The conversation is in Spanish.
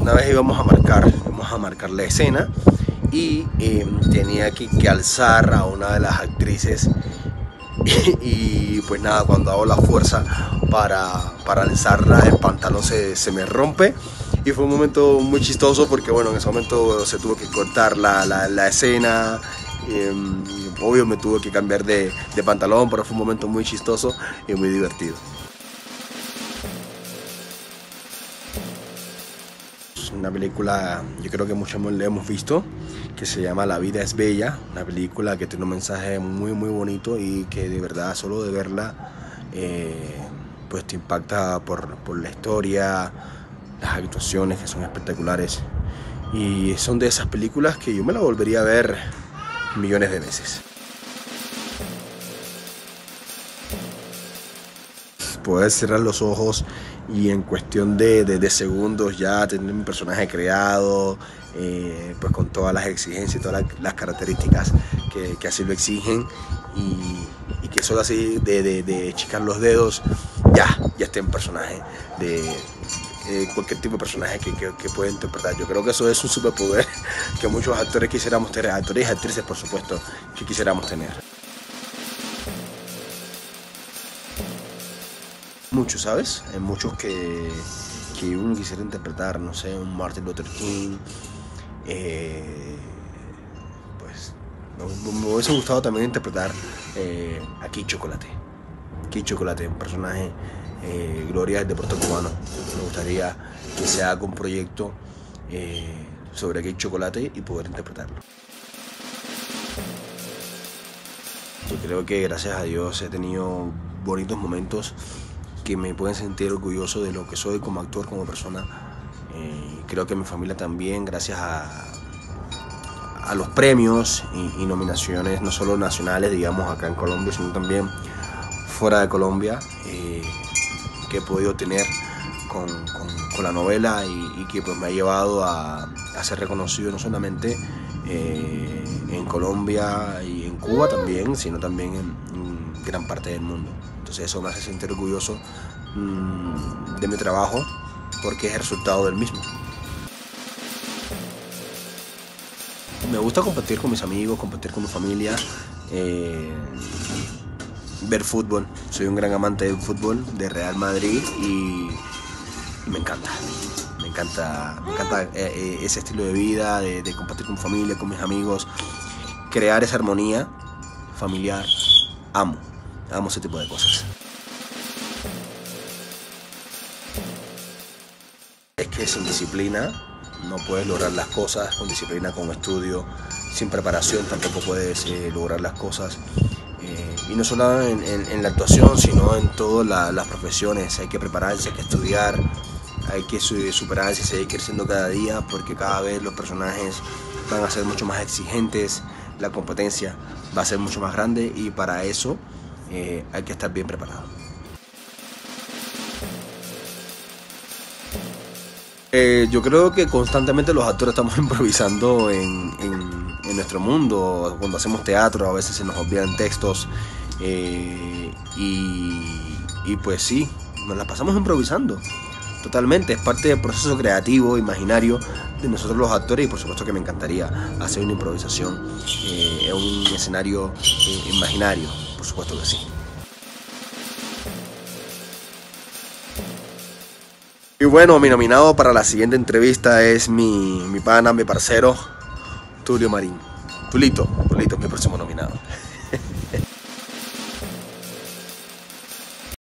una vez íbamos a marcar la escena y tenía que alzar a una de las actrices y pues nada, cuando hago la fuerza para alzarla, el pantalón se me rompe y fue un momento muy chistoso porque bueno, en ese momento se tuvo que cortar la escena. Obvio me tuve que cambiar de pantalón, pero fue un momento muy chistoso y muy divertido. Una película, yo creo que muchos la hemos visto, que se llama La vida es bella, una película que tiene un mensaje muy bonito y que de verdad solo de verla pues te impacta por la historia, las actuaciones que son espectaculares y son de esas películas que yo me la volvería a ver millones de veces. Poder cerrar los ojos y en cuestión de segundos ya tener un personaje creado, pues con todas las exigencias y todas las características que así lo exigen y que solo así de chicar los dedos ya esté un personaje de cualquier tipo de personaje que pueda interpretar. Yo creo que eso es un superpoder que muchos actores quisiéramos tener, actores y actrices por supuesto, que quisiéramos tener. Muchos, ¿sabes? Hay muchos que uno quisiera interpretar, no sé, un Martin Luther King, pues me hubiese gustado también interpretar a Kid Chocolate. Kid Chocolate, un personaje, gloria del deporte cubano. Me gustaría que se haga un proyecto sobre Kid Chocolate y poder interpretarlo. Yo creo que gracias a Dios he tenido bonitos momentos que me pueden sentir orgulloso de lo que soy como actor, como persona. Creo que mi familia también, gracias a los premios y nominaciones, no solo nacionales, digamos, acá en Colombia, sino también fuera de Colombia, que he podido tener con la novela y que pues me ha llevado a ser reconocido no solamente en Colombia y en Cuba también, sino también en gran parte del mundo. Entonces eso me hace sentir orgulloso de mi trabajo porque es el resultado del mismo. Me gusta compartir con mis amigos, compartir con mi familia, ver fútbol. Soy un gran amante del fútbol, de Real Madrid y me encanta. Me encanta ese estilo de vida, de compartir con mi familia, con mis amigos, crear esa armonía familiar. Amo ese tipo de cosas. Es que sin disciplina no puedes lograr las cosas, con disciplina, con estudio, sin preparación tampoco puedes lograr las cosas. Y no solo en la actuación, sino en todas las profesiones. Hay que prepararse, hay que estudiar, hay que superarse, seguir creciendo cada día, porque cada vez los personajes van a ser mucho más exigentes, la competencia va a ser mucho más grande y para eso hay que estar bien preparado. Yo creo que constantemente los actores estamos improvisando en nuestro mundo. Cuando hacemos teatro a veces se nos olvidan textos y pues sí, nos la pasamos improvisando totalmente. Es parte del proceso creativo, imaginario de nosotros los actores y por supuesto que me encantaría hacer una improvisación en un escenario imaginario, por supuesto que sí. Y bueno, mi nominado para la siguiente entrevista es mi pana, mi parcero, Tulio Marín. Tulito es mi próximo nominado.